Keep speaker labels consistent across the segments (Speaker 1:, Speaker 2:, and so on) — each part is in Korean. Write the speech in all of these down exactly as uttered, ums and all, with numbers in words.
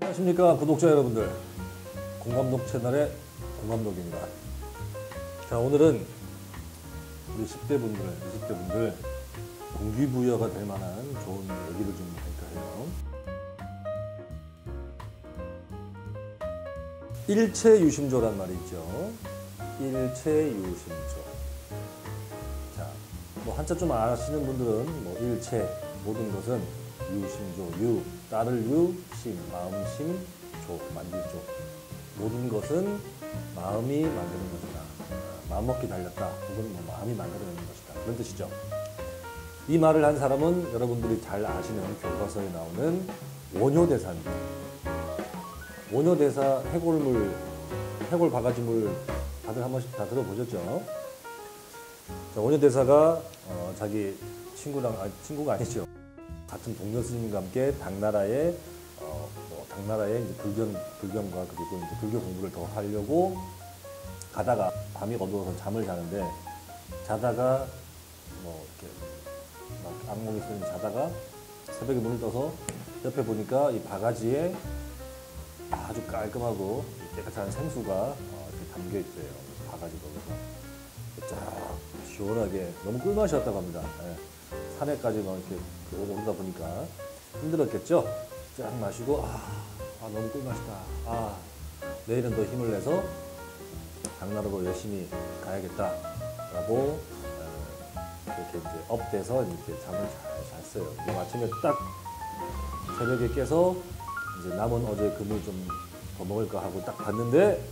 Speaker 1: 안녕하십니까 구독자 여러분들, 공감독 채널의 공감독입니다. 자, 오늘은 우리 십 대 분들, 이십 대 분들 동기부여가 될 만한 좋은 얘기를 좀 할까 해요. 일체유심조란 말이 있죠. 일체유심조. 자, 뭐 한자 좀 아시는 분들은 뭐 일체, 모든 것은 유심조, 유, 따를 유, 심, 마음심, 조, 만들 조. 모든 것은 마음이 만드는 것이다. 마음먹기 달렸다. 혹은 뭐 마음이 만들어내는 것이다. 그런 뜻이죠. 이 말을 한 사람은 여러분들이 잘 아시는 교과서에 나오는 원효대사입니다. 원효대사 해골물, 해골 바가지물 다들 한 번씩 다 들어보셨죠? 자, 원효대사가 어, 자기 친구랑, 아니, 친구가 아니죠. 같은 동료 스님과 함께 당나라에 어, 뭐 당나라에 이제 불경 불경과 그리고 이제 불교 공부를 더 하려고 가다가 밤이 어두워서 잠을 자는데 자다가 뭐 이렇게 막 악몽이 쓰는 자다가 새벽에 문을 떠서 옆에 보니까 이 바가지에 아주 깔끔하고 깨끗한 생수가 어, 이렇게 담겨 있어요. 바가지가 그래서 쫙 시원하게 너무 꿀맛이었다고 합니다. 예. 산에까지 막 이렇게 오르다 보니까 힘들었겠죠? 쫙 마시고, 아, 아 너무 꿀맛이다. 아, 내일은 더 힘을 내서 당나라로 열심히 가야겠다. 라고, 이렇게 이제 업돼서 이렇게 잠을 잘 잤어요. 그리고 아침에 딱 새벽에 깨서 이제 남은 어제 그물 좀 더 먹을까 하고 딱 봤는데,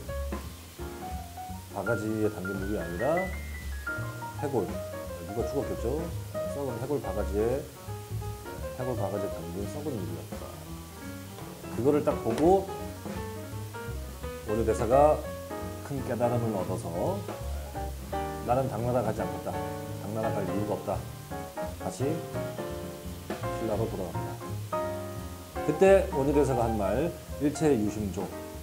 Speaker 1: 바가지에 담긴 물이 아니라 해골. 누가 죽었겠죠? 썩은 해골 바가지에 해골 바가지에 담긴 썩은 물이었다. 그거를 딱 보고 원효대사가 큰 깨달음을 얻어서 나는 당나라 가지 않겠다. 당나라 갈 이유가 없다. 다시 신라로 돌아갑니다. 그때 원효대사가 한 말, 일체유심조.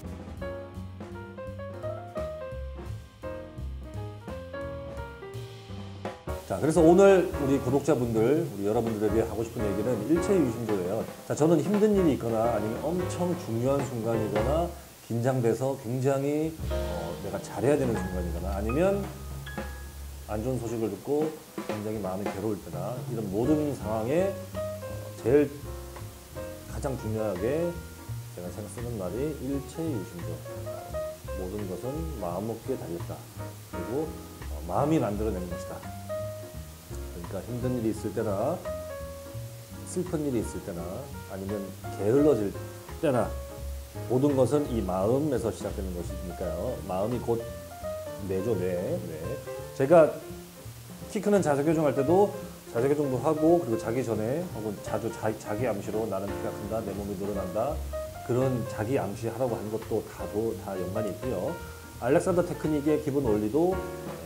Speaker 1: 자, 그래서 오늘 우리 구독자분들, 우리 여러분들에게 하고 싶은 얘기는 일체유심조예요. 자, 저는 힘든 일이 있거나 아니면 엄청 중요한 순간이거나 긴장돼서 굉장히 어, 내가 잘해야 되는 순간이거나 아니면 안 좋은 소식을 듣고 굉장히 마음이 괴로울 때나 이런 모든 상황에 어, 제일 가장 중요하게 제가 생각 쓰는 말이 일체유심조. 모든 것은 마음먹기에 달렸다. 그리고 어, 마음이 만들어내는 것이다. 그러니까 힘든 일이 있을 때나 슬픈 일이 있을 때나 아니면 게을러질 때나 모든 것은 이 마음에서 시작되는 것이니까요. 마음이 곧 뇌죠, 뇌. 뇌. 제가 키 크는 자세교정 할 때도 자세교정도 하고 그리고 자기 전에 혹은 자주 자, 자기 암시로 나는 키가 큰다, 내 몸이 늘어난다 그런 자기 암시 하라고 하는 것도 다도 다 연관이 있고요. 알렉산더 테크닉의 기본 원리도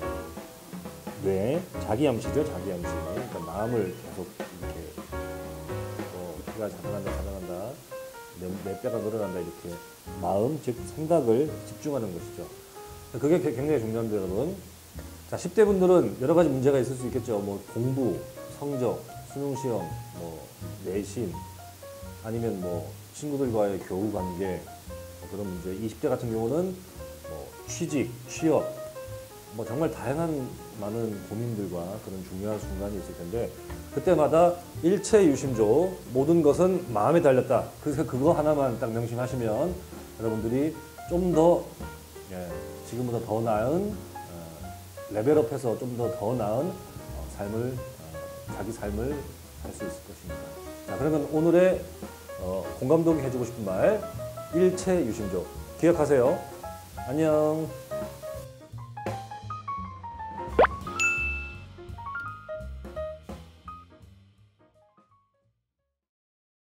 Speaker 1: 뇌, 자기 암시죠, 자기 암시. 그러니까 마음을 계속 이렇게 어, 키가 자라난다, 자라난다, 내, 내 뼈가 늘어난다 이렇게 마음, 즉 생각을 집중하는 것이죠. 그게 굉장히 중요합니다, 여러분. 자, 십 대 분들은 여러 가지 문제가 있을 수 있겠죠. 뭐 공부, 성적, 수능 시험, 뭐 내신, 아니면 뭐 친구들과의 교우 관계 뭐 그런 문제. 이십 대 같은 경우는 뭐 취직, 취업, 뭐 정말 다양한 많은 고민들과 그런 중요한 순간이 있을 텐데 그때마다 일체유심조, 모든 것은 마음에 달렸다. 그래서 그거 하나만 딱 명심하시면 여러분들이 좀 더 예, 지금보다 더 나은 어, 레벨업해서 좀 더 더 나은 어, 삶을 어, 자기 삶을 할 수 있을 것입니다. 자, 그러면 오늘의 어, 공감독이 해주고 싶은 말 일체유심조 기억하세요. 안녕.